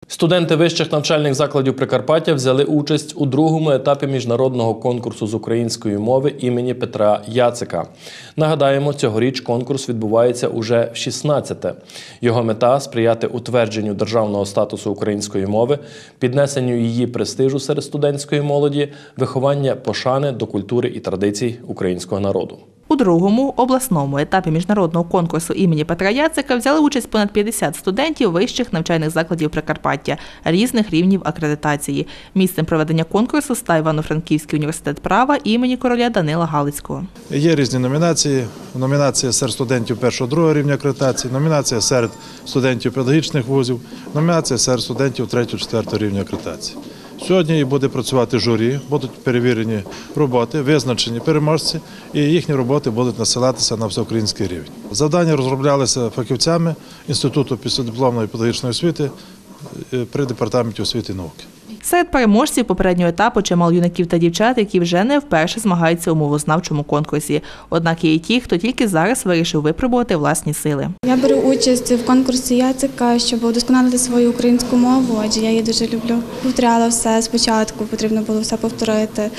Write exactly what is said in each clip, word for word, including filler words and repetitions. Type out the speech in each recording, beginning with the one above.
Студенти вищих навчальних закладів Прикарпаття взяли участь у другому етапі міжнародного конкурсу з української мови імені Петра Яцика. Нагадаємо, цьогоріч конкурс відбувається уже в шістнадцяте. Його мета – сприяти утвердженню державного статусу української мови, піднесенню її престижу серед студентської молоді, виховання пошани до культури і традицій українського народу. У другому, обласному етапі міжнародного конкурсу імені Петра Яцика взяли участь понад п'ятдесят студентів вищих навчальних закладів Прикарпаття різних рівнів акредитації. Місцем проведення конкурсу став Івано-Франківський університет права імені короля Данила Галицького. Є різні номінації. Номінація серед студентів першого-другого рівня акредитації, номінація серед студентів педагогічних вузів, номінація серед студентів третього-четвертого рівня акредитації. Сьогодні буде працювати журі, будуть перевірені роботи, визначені переможці, і їхні роботи будуть насилатися на всеукраїнський рівень. Завдання розроблялися фахівцями Інституту післядипломної педагогічної освіти при Департаменті освіти і науки. Серед переможців попереднього етапу чимало юнаків та дівчат, які вже не вперше змагаються у мовознавчому конкурсі. Однак є і ті, хто тільки зараз вирішив випробувати власні сили. Я беру участь в конкурсі Яцика, щоб удосконалити свою українську мову, адже я її дуже люблю. Повторяла все спочатку, потрібно було все повторити.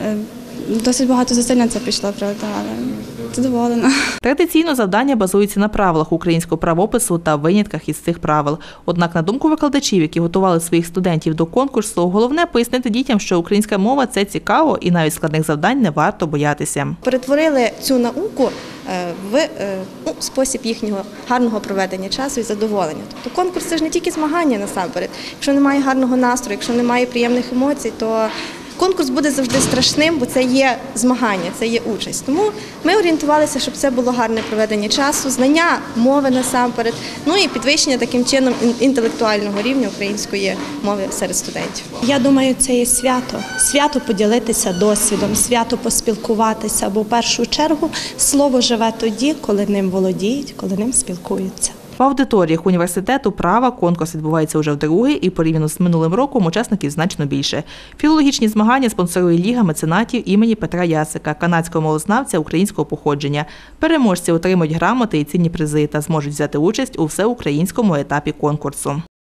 Досить багато зусиль на це пішло, правда, але задоволена. Традиційно завдання базується на правилах українського правопису та винятках із цих правил. Однак, на думку викладачів, які готували своїх студентів до конкурсу, головне пояснити дітям, що українська мова – це цікаво і навіть складних завдань не варто боятися. Перетворили цю науку в ну, спосіб їхнього гарного проведення часу і задоволення. Тобто конкурс – це ж не тільки змагання насамперед. Якщо немає гарного настрою, якщо немає приємних емоцій, то конкурс буде завжди страшним, бо це є змагання, це є участь. Тому ми орієнтувалися, щоб це було гарне проведення часу, знання мови насамперед, ну і підвищення таким чином інтелектуального рівня української мови серед студентів. Я думаю, це є свято. Свято поділитися досвідом, свято поспілкуватися, бо в першу чергу слово живе тоді, коли ним володіють, коли ним спілкуються. В аудиторіях університету права конкурс відбувається вже вдруге і порівняно з минулим роком учасників значно більше. Філологічні змагання спонсорує Ліга меценатів імені Петра Яцика, канадського мовознавця українського походження. Переможці отримують грамоти і цінні призи та зможуть взяти участь у всеукраїнському етапі конкурсу.